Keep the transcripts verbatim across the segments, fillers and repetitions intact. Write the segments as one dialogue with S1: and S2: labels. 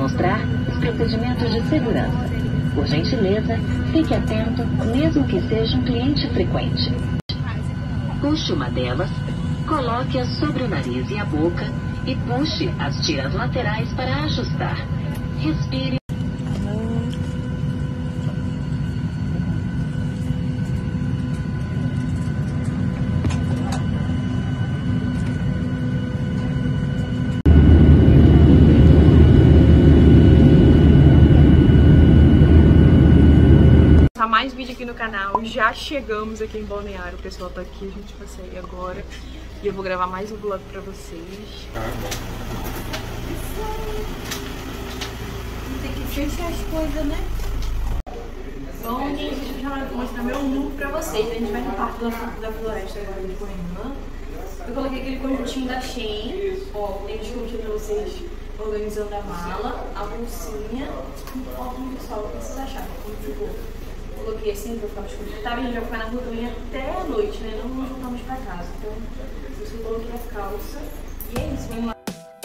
S1: mostrar os procedimentos de segurança. Por gentileza, fique atento, mesmo que seja um cliente frequente. Puxe uma delas, coloque-a sobre o nariz e a boca e puxe as tiras laterais para ajustar. Respire.
S2: Mais vídeo aqui no canal, já chegamos aqui em Balneário, o pessoal tá aqui, a gente vai sair agora e eu vou gravar mais um vlog pra vocês.
S3: Ah, bom.
S2: Tem que fechar as coisas, né? Bom, gente, deixa eu já mostrar meu look pra vocês. A gente vai no Parque da, da Floresta agora de manhã. Eu coloquei aquele conjuntinho da Shein, ó, tem desconto pra vocês organizando a mala, a bolsinha e o óculos de sol. O que vocês acharam? Como ficou? Coloquei assim pra ficar mais confortável, a gente vai ficar na rua também até a noite, né? Não voltamos pra casa. Então, por isso eu coloquei a calça. E é isso, vamos lá.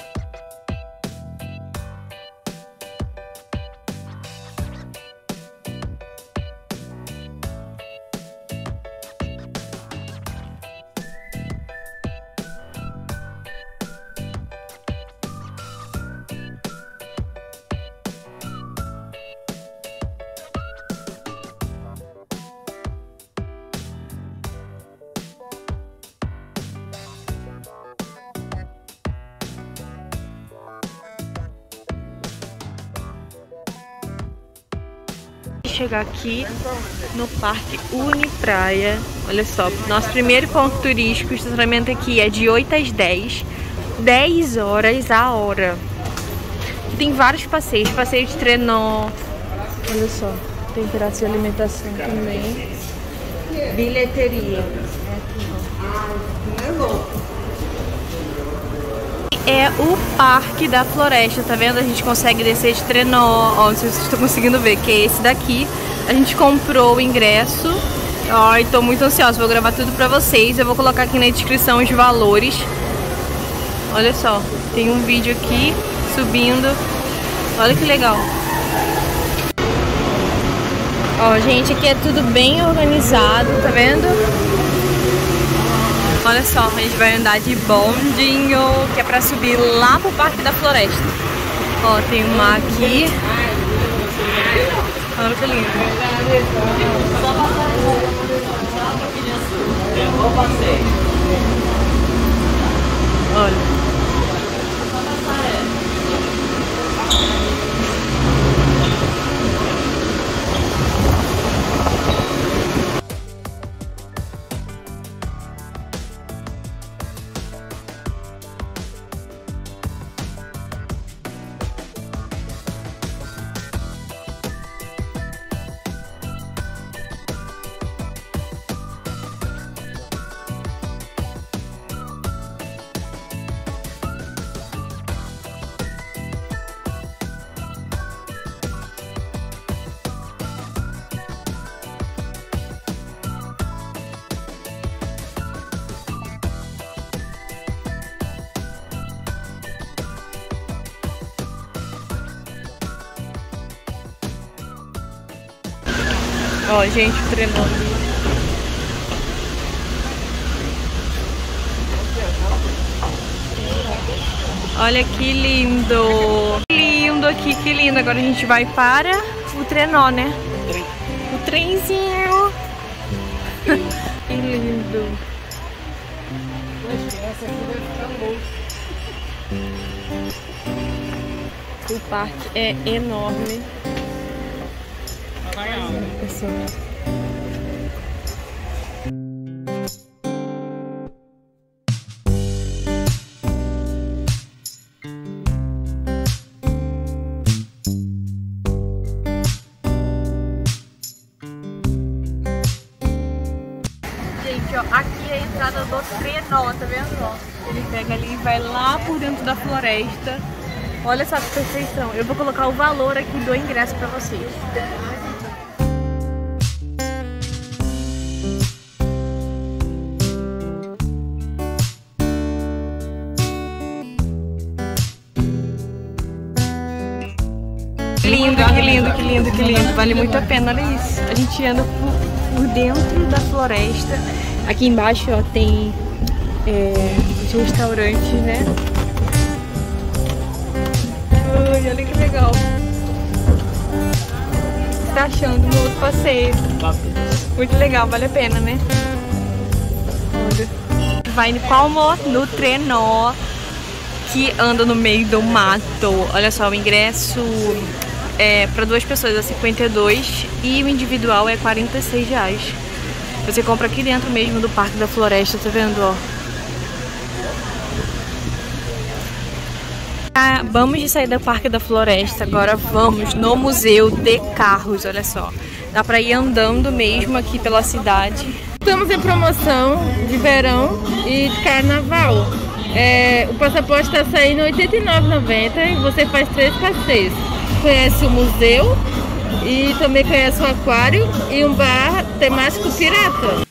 S2: Chegar aqui no Parque Unipraia. Olha só, nosso primeiro ponto turístico. O estacionamento aqui é de oito às dez, dez horas a hora. Tem vários passeios, passeio de trenó. Olha só, tem praça de alimentação também. Bilheteria. É o Parque da Floresta, tá vendo? A gente consegue descer de trenó, ó, não sei se vocês estão conseguindo ver, que é esse daqui. A gente comprou o ingresso, ó, e tô muito ansiosa, vou gravar tudo pra vocês. Eu vou colocar aqui na descrição os valores. Olha só, tem um vídeo aqui, subindo. Olha que legal. Ó, gente, aqui é tudo bem organizado, tá vendo? Olha só, a gente vai andar de bondinho, que é pra subir lá pro Parque da Floresta. Ó, tem uma aqui. Olha que lindo. Olha. Ó, gente, trenó. Olha que lindo. Que lindo aqui, que lindo. Agora a gente vai para o trenó, né? O trenzinho. Que lindo.
S3: Essa aqui vai ficar louca.
S2: O parque é enorme. Pessoal. Gente, ó, aqui é a entrada do trenó, tá vendo? Ó, ele pega ali e vai lá por dentro da floresta. Olha essa perfeição. Eu vou colocar o valor aqui do ingresso pra vocês. Que lindo, que lindo, que lindo, que lindo. Vale muito a pena, olha isso. A gente anda por, por dentro da floresta. Aqui embaixo, ó, tem é, os restaurantes, né? Ai, olha que legal. O que você tá achando do outro passeio? Muito legal, vale a pena, né? Olha. Vai como no trenó que anda no meio do mato. Olha só, o ingresso é para duas pessoas é cinquenta e dois e o individual é quarenta e seis reais. Você compra aqui dentro mesmo do Parque da Floresta, tá vendo, ó? Acabamos de sair do Parque da Floresta, agora vamos no Museu de Carros, olha só. Dá pra ir andando mesmo aqui pela cidade.
S3: Estamos em promoção de verão e de carnaval. É, o passaporte está saindo oitenta e nove reais e noventa centavos e você faz três passeios. Conhece o museu e também conhece o aquário e um bar temático pirata.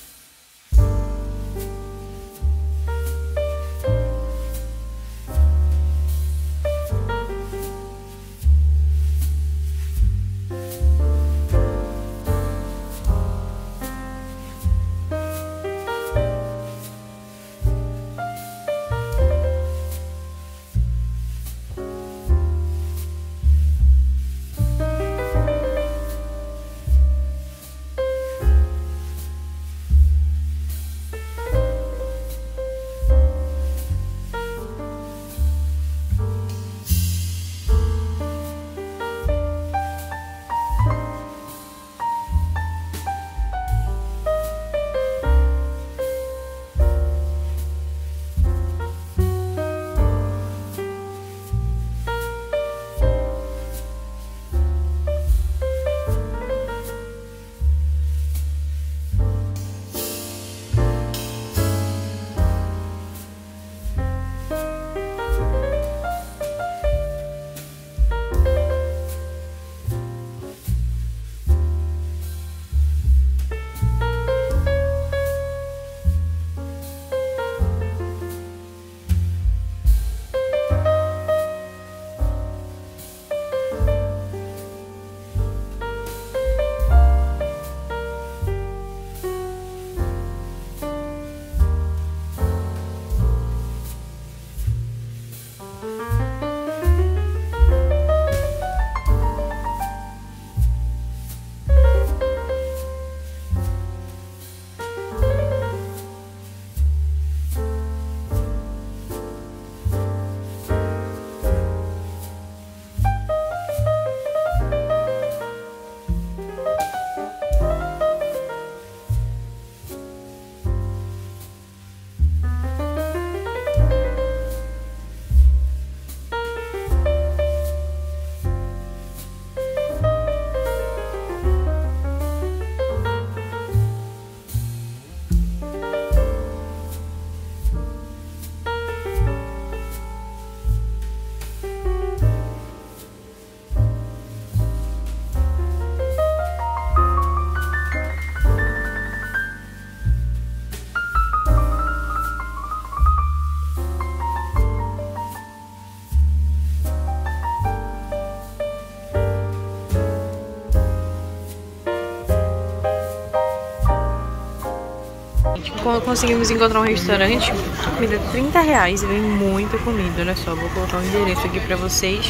S2: Conseguimos encontrar um restaurante, comida trinta reais e vem muita comida, olha só, vou colocar um endereço aqui pra vocês,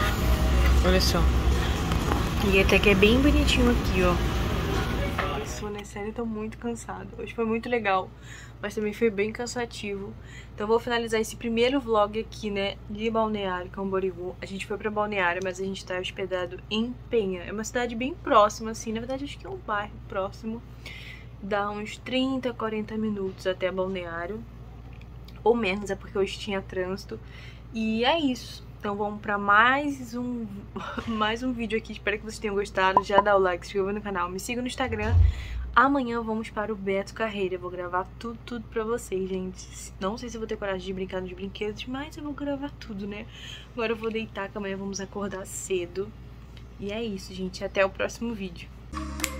S2: olha só, e até que é bem bonitinho aqui, ó. Isso, né, sério, tô muito cansada, hoje foi muito legal, mas também foi bem cansativo, então vou finalizar esse primeiro vlog aqui, né, de Balneário Camboriú. A gente foi pra Balneário, mas a gente tá hospedado em Penha, é uma cidade bem próxima, assim, na verdade acho que é um bairro próximo. Dá uns trinta, quarenta minutos até Balneário, ou menos, é porque hoje tinha trânsito. E é isso, então vamos para mais um mais um vídeo aqui, espero que vocês tenham gostado. Já dá o like, se inscreva no canal, me siga no Instagram. Amanhã vamos para o Beto Carreira, eu vou gravar tudo, tudo pra vocês, gente. Não sei se eu vou ter coragem de brincar nos brinquedos, mas eu vou gravar tudo, né? Agora eu vou deitar, que amanhã vamos acordar cedo. E é isso, gente, até o próximo vídeo.